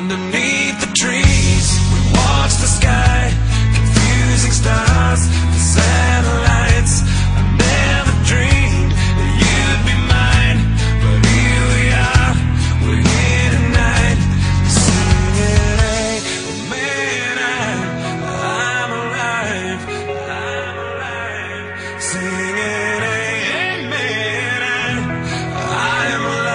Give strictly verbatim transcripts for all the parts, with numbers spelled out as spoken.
Underneath the trees, we watch the sky, confusing stars and satellites. I never dreamed that you'd be mine, but here we are, we're here tonight, singing, hey, man, I, I'm alive, I'm alive, singing, hey, man, I, I am alive.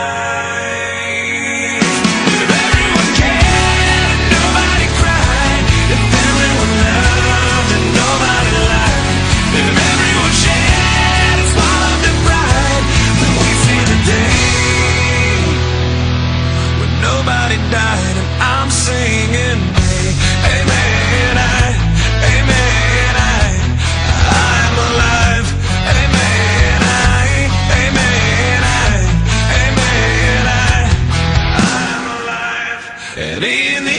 Died and I'm singing, hey, amen, I, amen, I, I'm alive, amen, I, amen, I, amen, I, I'm alive, and in the